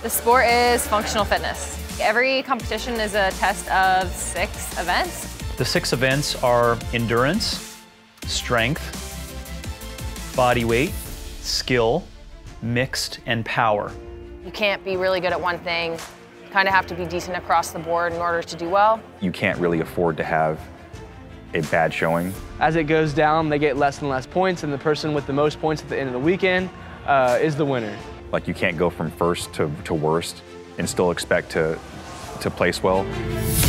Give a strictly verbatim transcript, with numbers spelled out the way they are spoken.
The sport is functional fitness. Every competition is a test of six events. The six events are endurance, strength, body weight, skill, mixed, and power. You can't be really good at one thing. You kind of have to be decent across the board in order to do well. You can't really afford to have a bad showing. As it goes down, they get less and less points, and the person with the most points at the end of the weekend uh, is the winner. Like, you can't go from first to, to worst and still expect to, to place well.